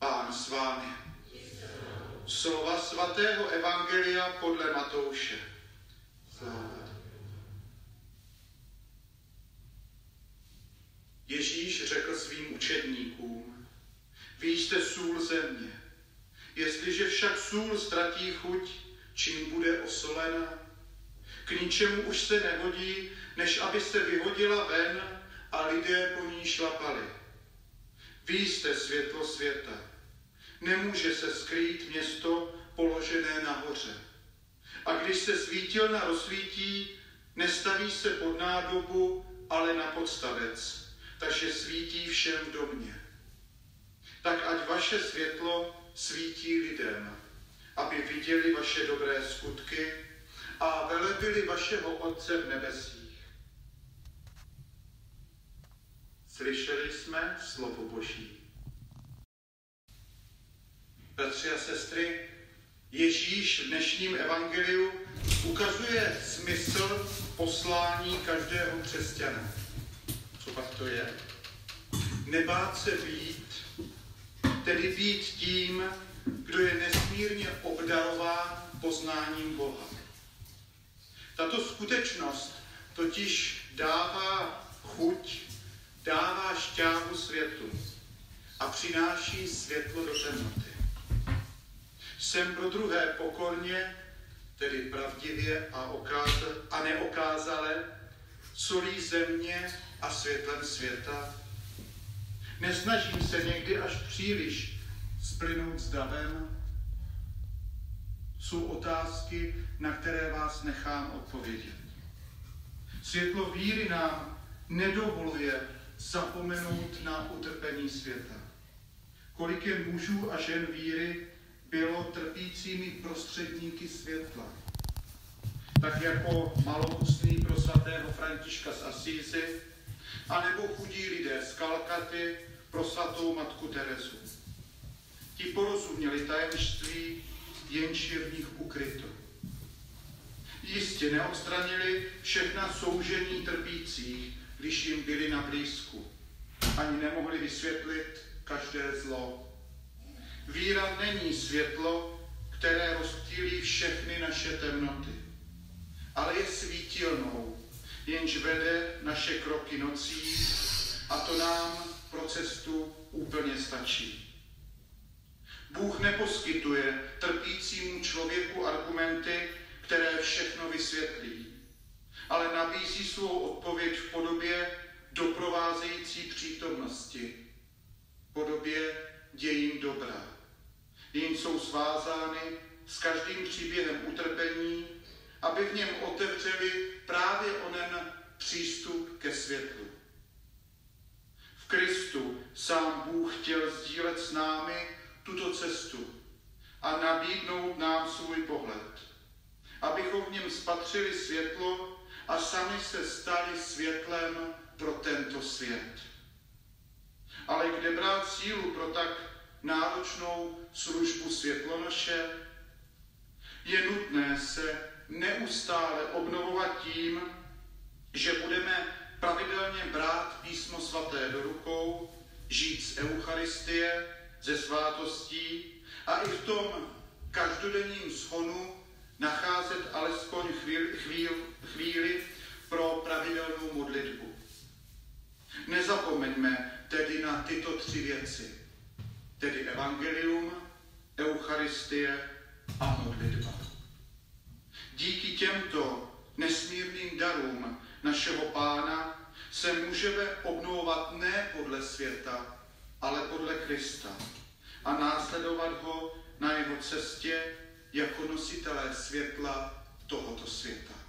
Pán s vámi. Slova svatého evangelia podle Matouše. Sláva. Ježíš řekl svým učedníkům: vy jste sůl země. Jestliže však sůl ztratí chuť, čím bude osolena? K ničemu už se nehodí, než aby se vyhodila ven a lidé po ní šlapali. Vy jste světlo světa. Nemůže se skrýt město položené nahoře. A když se svítilna rozsvítí, nestaví se pod nádobu, ale na podstavec, takže svítí všem v domě. Tak ať vaše světlo svítí lidem, aby viděli vaše dobré skutky a velebili vašeho Otce v nebesích. Slyšeli jsme slovo Boží. Bratři a sestry, Ježíš v dnešním evangeliu ukazuje smysl poslání každého křesťana. Co pak to je? Nebát se být, tedy být tím, kdo je nesmírně obdarován poznáním Boha. Tato skutečnost totiž dává chuť, dává šťávu světu a přináší světlo do temnoty. Jsem pro druhé pokorně, tedy pravdivě a neokázale, solí země a světlem světa. Nesnažím se někdy až příliš splynout s davem. Jsou otázky, na které vás nechám odpovědět. Světlo víry nám nedovoluje zapomenout na utrpení světa. Kolik je mužů a žen víry bylo trpícími prostředníky světla. Tak jako maloustný pro svatého Františka z Asízy, anebo chudí lidé z Kalkaty pro svatou matku Terezu. Ti porozuměli tajemství, jenž je v nich ukryto. Jistě neodstranili všechna soužení trpících, když jim byli na blízku. Ani nemohli vysvětlit každé zlo. Víra není světlo, které rozptýlí všechny naše temnoty, ale je svítilnou, jenž vede naše kroky nocí, a to nám pro cestu úplně stačí. Bůh neposkytuje trpícímu člověku argumenty, které všechno vysvětlí, ale nabízí svou odpověď v podobě doprovázející přítomnosti, v podobě dějin dobra. Jen jsou svázány s každým příběhem utrpení, aby v něm otevřeli právě onen přístup ke světlu. V Kristu sám Bůh chtěl sdílet s námi tuto cestu a nabídnout nám svůj pohled, abychom v něm spatřili světlo a sami se stali světlem pro tento svět. Ale kde brát sílu pro tak náročnou službu světlonoše? Je nutné se neustále obnovovat tím, že budeme pravidelně brát písmo svaté do rukou, žít z Eucharistie, ze svátostí a i v tom každodenním shonu nacházet alespoň chvíli pro pravidelnou modlitbu. Nezapomeňme tedy na tyto 3 věci, tedy evangelium, Eucharistie a modlitba. Díky těmto nesmírným darům našeho Pána se můžeme obnovovat ne podle světa, ale podle Krista a následovat ho na jeho cestě jako nositelé světla tohoto světa.